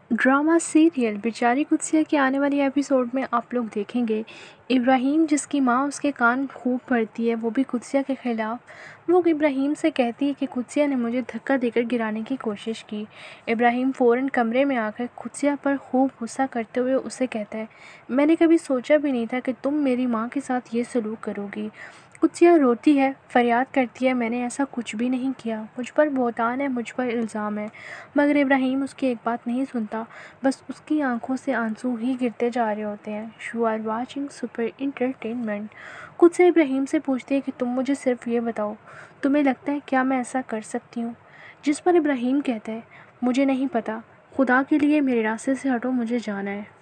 Drama serial बेचारी कुत्सिया के आने वाली एपिसोड में आप लोग देखेंगे इब्राहिम जिसकी माँ उसके कान खूब भरती है वो भी कुत्सिया के ख़िलाफ़। वो इब्राहिम से कहती है कि कुत्सिया ने मुझे धक्का देकर गिराने की कोशिश की। इब्राहिम फ़ौरन कमरे में आकर कुत्सिया पर खूब गुस्सा करते हुए उसे कहता है, मैंने कभी सोचा भी नहीं था कि तुम मेरी माँ के साथ ये सलूक करोगी। कुत्सिया रोती है, फरियाद करती है, मैंने ऐसा कुछ भी नहीं किया, मुझ पर बहतान है, मुझ पर इल्ज़ाम है। मगर इब्राहिम उसकी एक बात नहीं सुनता, बस उसकी आंखों से आंसू ही गिरते जा रहे होते हैं। You are watching super entertainment. खुद से इब्राहिम से पूछती है कि तुम मुझे सिर्फ ये बताओ, तुम्हें लगता है क्या मैं ऐसा कर सकती हूँ? जिस पर इब्राहिम कहता है, मुझे नहीं पता, खुदा के लिए मेरे रास्ते से हटो, मुझे जाना है।